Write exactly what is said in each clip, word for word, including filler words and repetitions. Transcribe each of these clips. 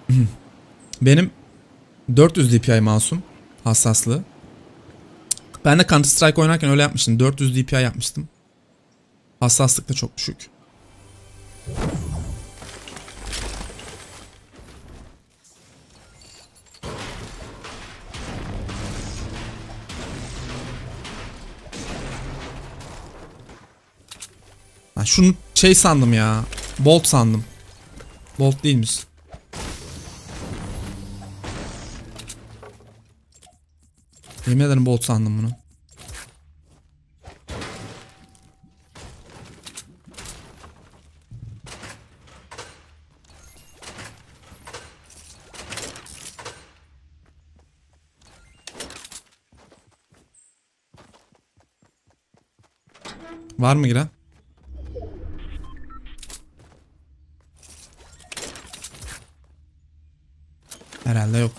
Benim dört yüz D P I masum hassaslığı. Ben de Counter Strike oynarken öyle yapmıştım. dört yüz D P I yapmıştım. Hassaslık da çok düşük. Ben şunu şey sandım ya. Bolt sandım. Bolt değilmiş. Yemin ederim Bolt sandım bunu. Var mı giren? Herhalde yok.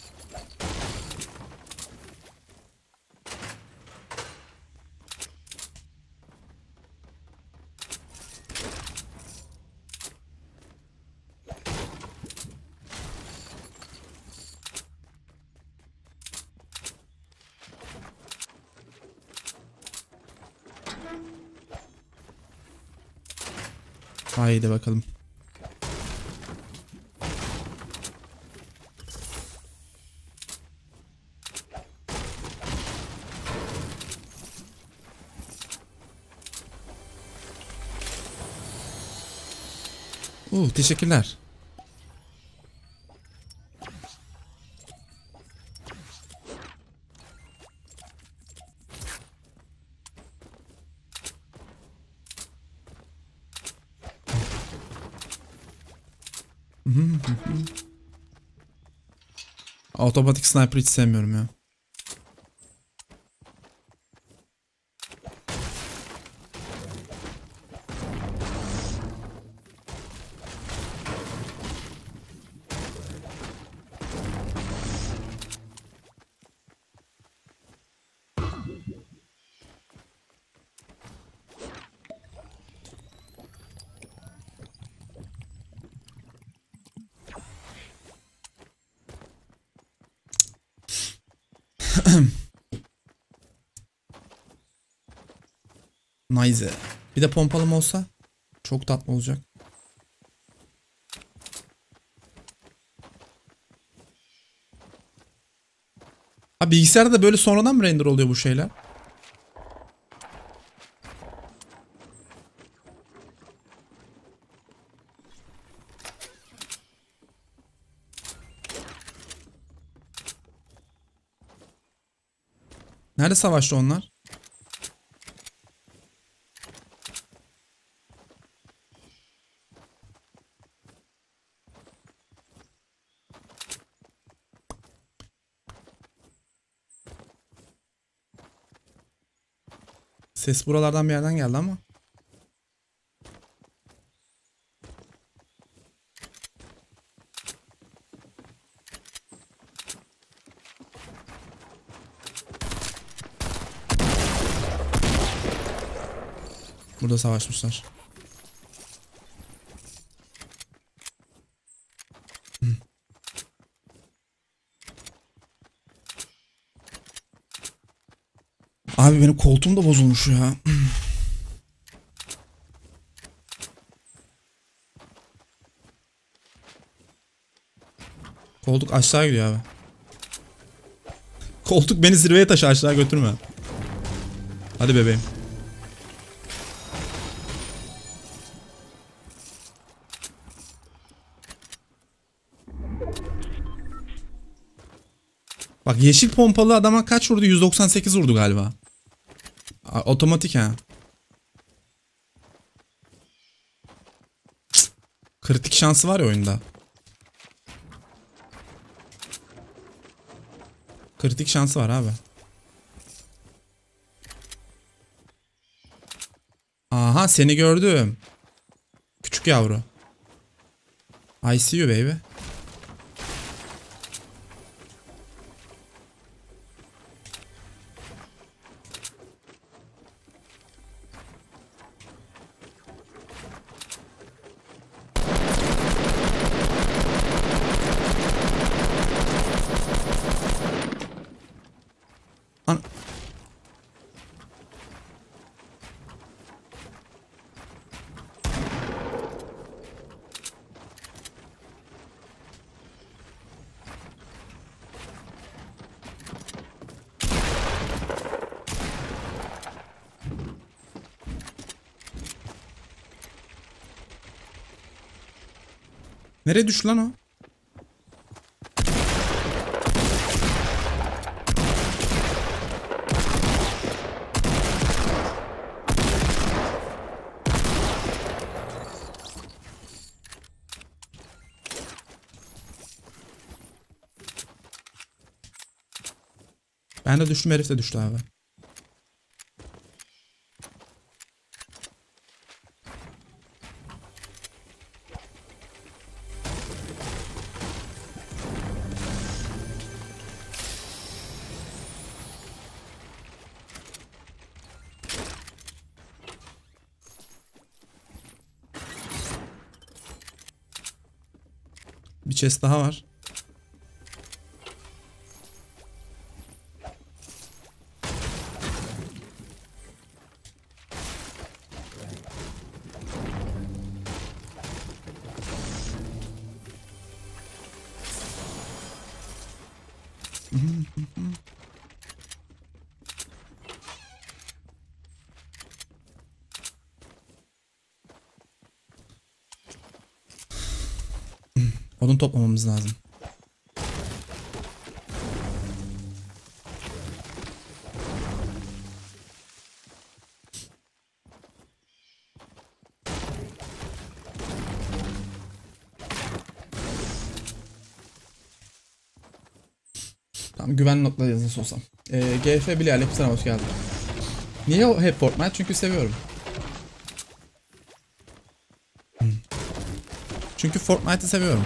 Haydi bakalım. Uh, teşekkürler. Otomatik sniper hiç sevmiyorum ya. Nice. Bir de pompalım olsa çok tatlı olacak. Ha, bilgisayarda da böyle sonradan mı render oluyor bu şeyler? Nerede savaştı onlar? Ses buralardan bir yerden geldi ama. Burada savaşmışlar. Hmm. Abi benim koltuğum da bozulmuş ya. Koltuk aşağı gidiyor abi. Koltuk beni zirveye taşı, aşağı götürme. Hadi bebeğim. Bak, yeşil pompalı adama kaç vurdu? yüz doksan sekiz vurdu galiba. Otomatik ha. Cık. Kritik şansı var ya oyunda. Kritik şansı var abi. Aha, seni gördüm. Küçük yavru. I see you baby. Nereye düştü lan o? Ben de düştüm, herif de düştü abi. Bir chest daha var. Odun toplamamız lazım. Tamam, güvenli nokta yazısı olsam. Ee, G F Bilal Aleykümselam, hoş geldin. Niye o hep Fortnite? Çünkü seviyorum. Çünkü Fortnite'ı seviyorum.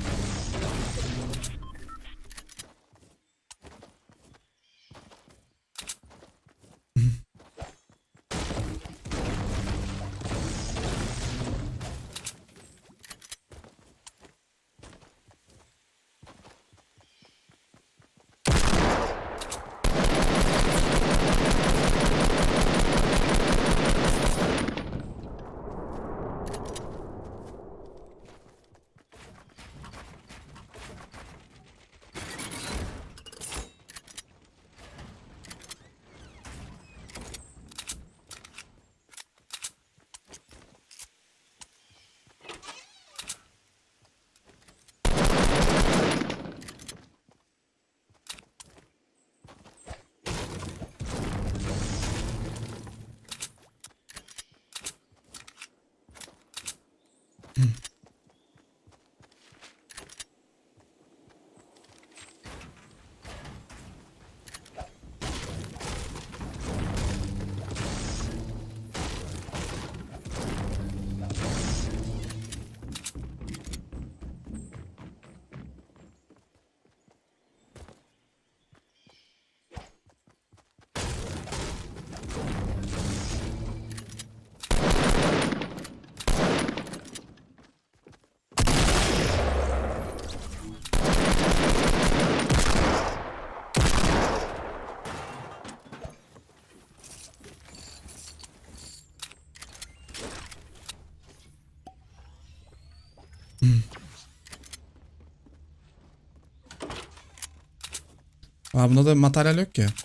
Aa, bunda da materyal yok ki.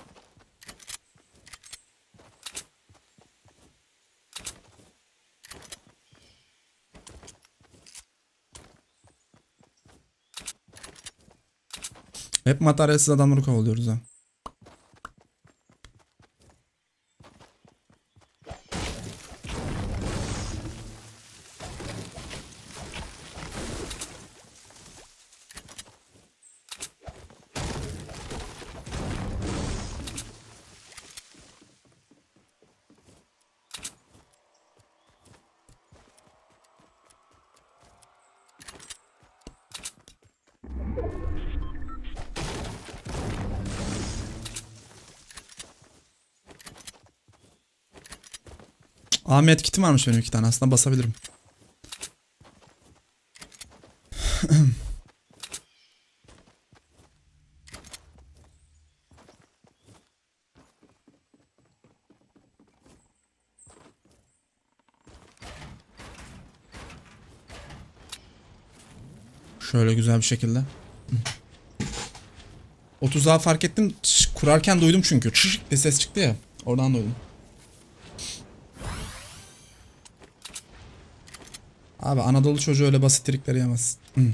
Hep materyalsiz adamları kovalıyoruz ha. Ahmet kitim varmış benim, iki tane aslında basabilirim. Şöyle güzel bir şekilde. O tuzağı fark ettim. Kurarken duydum çünkü. Çışık diye ses çıktı ya. Oradan duydum. Abi Anadolu çocuğu öyle basit trikleri yemez. Hı.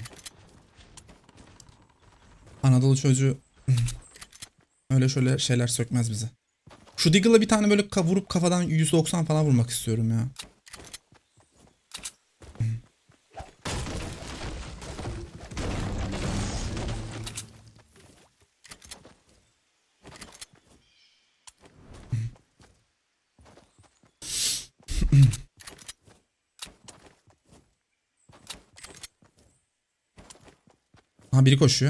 Anadolu çocuğu hı. Öyle şöyle şeyler sökmez bize. Şu Deagle'la bir tane böyle ka- vurup kafadan yüz doksan falan vurmak istiyorum ya. Ha biri koşuyor.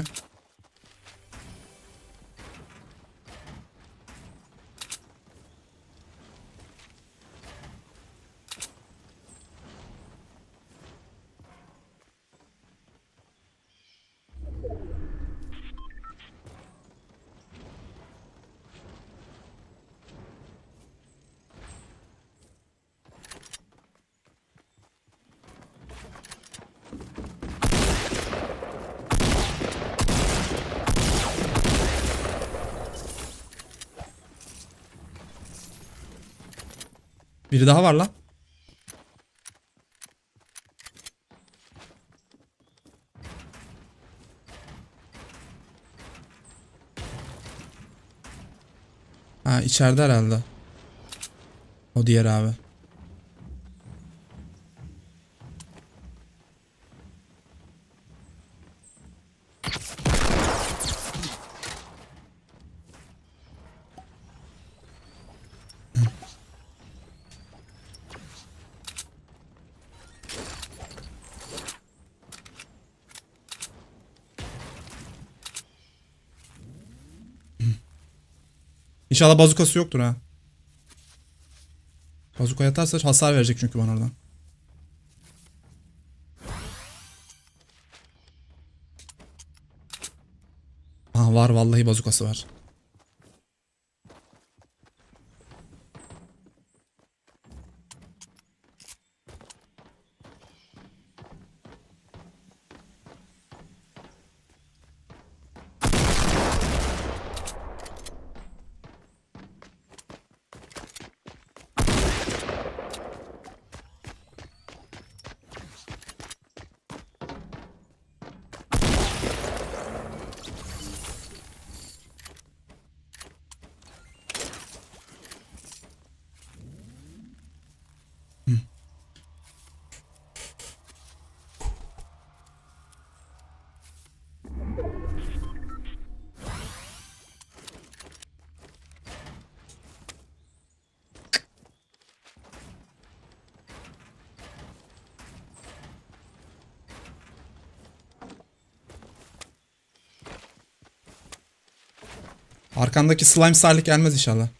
Biri daha var lan. Ha içeride herhalde. O diğer abi. İnşallah bazukası yoktur ha. Bazuka yatarsa hasar verecek çünkü bana oradan. Aha var vallahi bazukası var. Arkandaki slime sarlık gelmez inşallah.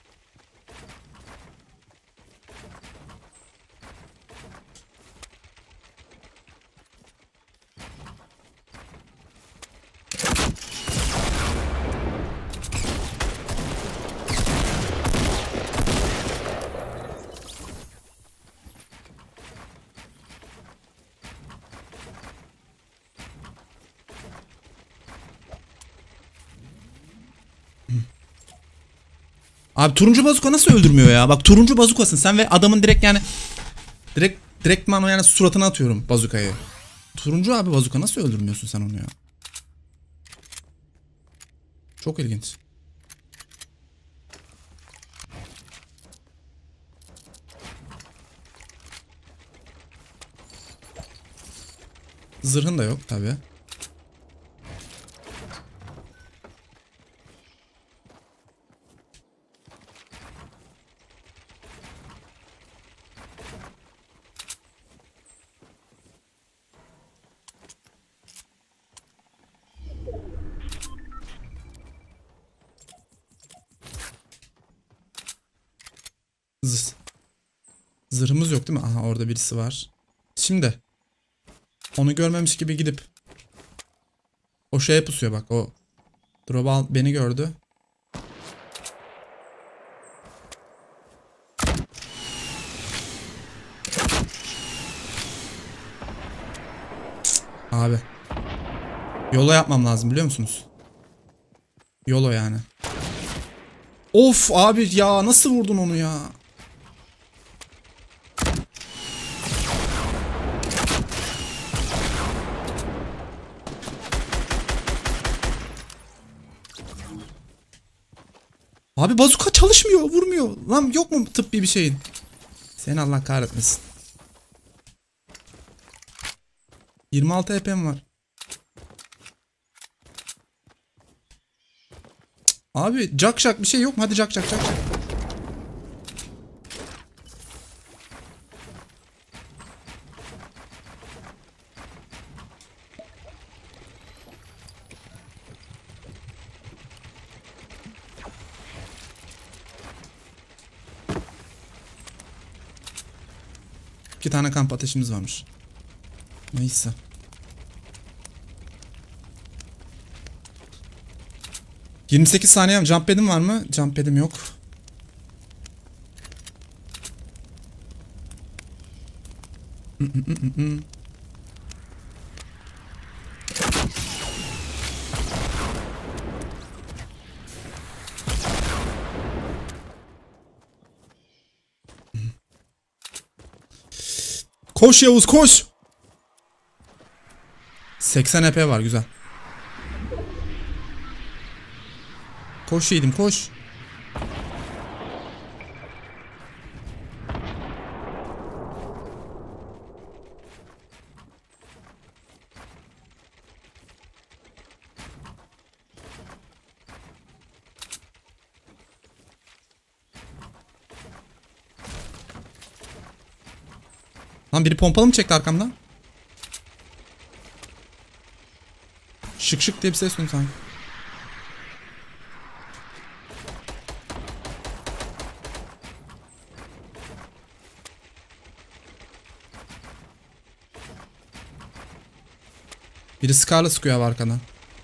Abi turuncu bazuka nasıl öldürmüyor ya? Bak turuncu bazukasın sen ve adamın direkt yani direkt direktman yani suratına atıyorum bazukayı. Turuncu abi bazuka nasıl öldürmüyorsun sen onu ya? Çok ilginç. Zırhın da yok tabi. Zırh. Zırhımız yok değil mi? Aha orada birisi var. Şimdi onu görmemiş gibi gidip o şeye pusuyor bak o drop al beni gördü. Abi. Yolo yapmam lazım biliyor musunuz? Yolo yani. Of abi ya nasıl vurdun onu ya? Abi bazuka çalışmıyor, vurmuyor. Lan yok mu tıbbi bir şeyin? Seni Allah kahretmesin. yirmi altı H P'm var. Cık, abi cak şak bir şey yok mu? Hadi cak cak cak cak. İki tane kamp ateşimiz varmış. Neyse. yirmi sekiz saniyem. Jump pad'im var mı? Jump pad'im yok. Koş Yavuz koş. seksen H P var, güzel. Koş yiğidim koş. Lan biri pompalı mı çekti arkamdan? Şık şık diye bir ses duydum sanki. Biri Scar'la sıkıyor abi arkadan.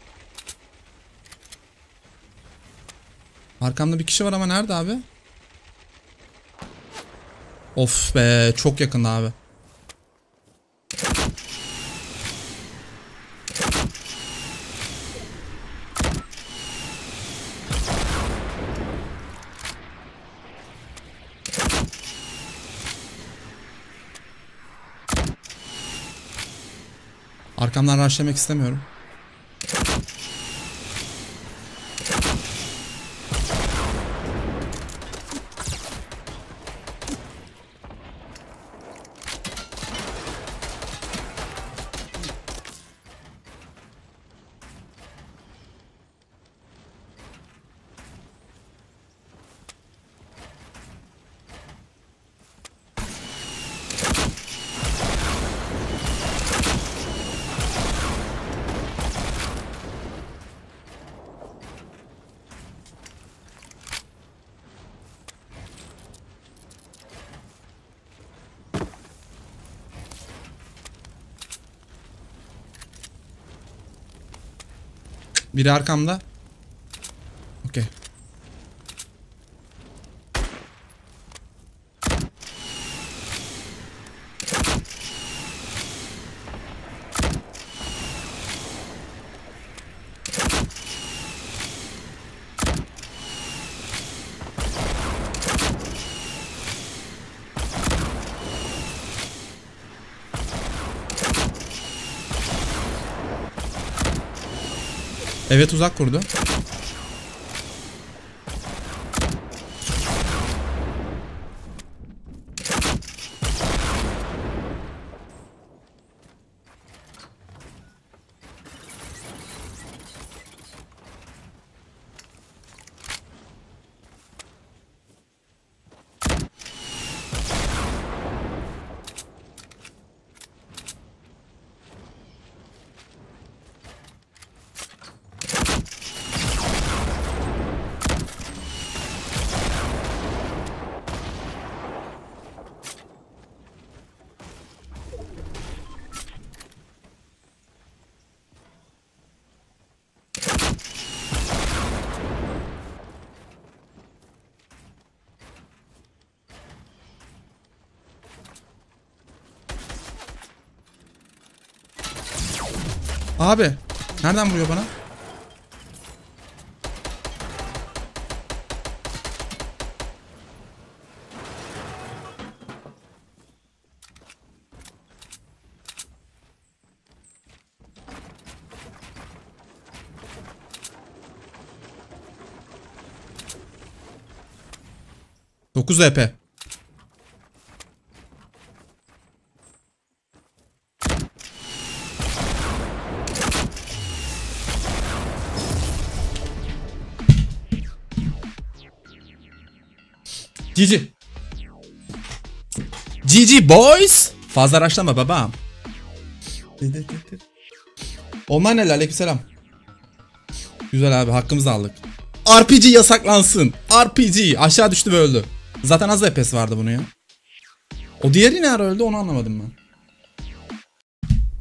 Arkamda bir kişi var ama nerede abi? Of be, çok yakın abi. Arkamdan rushlamak istemiyorum. Biri arkamda. Okey. Evet, uzak kurdu. Abi nereden vuruyor bana? dokuz E P. G G. G G boys. Fazla araştırma babam. Onlar neler? Aleykümselam. Güzel abi, hakkımızı aldık. R P G yasaklansın. R P G aşağı düştü ve öldü. Zaten az E P'si vardı bunu ya. O diğeri ne ara öldü onu anlamadım ben.